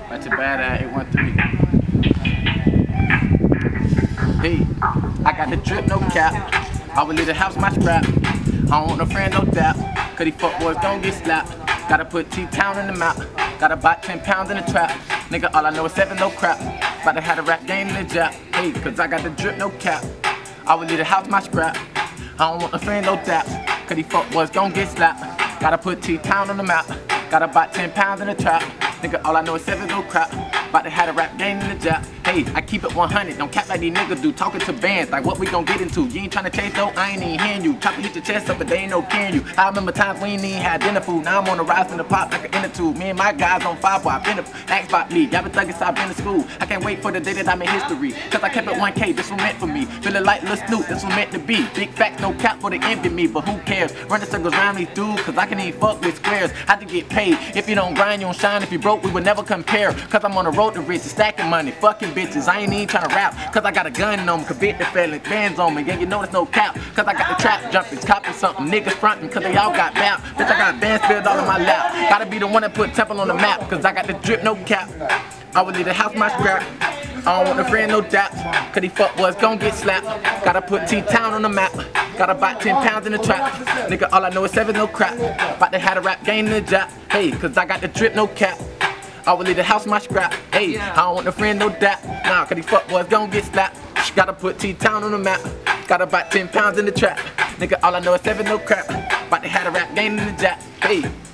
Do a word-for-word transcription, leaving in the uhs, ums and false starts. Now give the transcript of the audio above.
That's a bad at eight one three. Hey, I got the drip, no cap. I would leave the house, my scrap. I don't want no friend, no doubt. Cause these fuck boys don't get slapped. Gotta put T-Town in the mouth. Gotta buy ten pounds in the trap. Nigga, all I know is seven, no crap. About to have a rap game in the jab. Hey, cause I got the drip, no cap. I would leave the house, my scrap. I don't want no friend, no doubt. Cause these fuck boys don't get slapped. Gotta put T-Town on the map. Gotta buy ten pounds in the trap. Nigga, all I know is seven, no crap. About to have a rap game in the jab. Hey, I keep it one hundred, don't cap like these niggas do. Talking to bands, like what we gon' get into. You ain't tryna chase though, I ain't even hearing you. Chopper hit your chest up, but they ain't no carrying you. I remember times we ain't even had dinner food. Now I'm on the rise in the pop like an inner tube. Me and my guys on five, boy, I been a ask about me. Y'all been thugging, so I been to school. I can't wait for the day that I'm in history. Cause I kept it one K, this was meant for me. Feeling like Lil Snoop, this was meant to be. Big facts, no cap for the envy me, but who cares? Run the circles around these dudes, cause I can even fuck with squares. Had to get paid. If you don't grind, you don't shine. If you broke, we would never compare. Cause I'm on the road to riches, stacking money, fucking bitches. I ain't even tryna rap, cause I got a gun on me, convicted felon, bands on me, yeah, you know there's no cap, cause I got the trap jumping, copping something, niggas frontin', cause they all got bound, bitch, I got bands spilled all in my lap, gotta be the one that put Temple on the map, cause I got the drip, no cap, I would leave the house, my scrap, I don't want no friend, no doubt, cause these fuck boys gon' get slapped, gotta put T-Town on the map, gotta buy ten pounds in the trap, nigga, all I know is seven, no crap, about to have a rap game in the job, hey, cause I got the drip, no cap, I would leave the house, my scrap. Hey, I don't want no friend, no doubt. Nah, cause these fuck boys gon' get slapped. Gotta put T-Town on the map. Gotta buy ten pounds in the trap. Nigga, all I know is seven, no crap. About to have a rap game in the jack. Hey.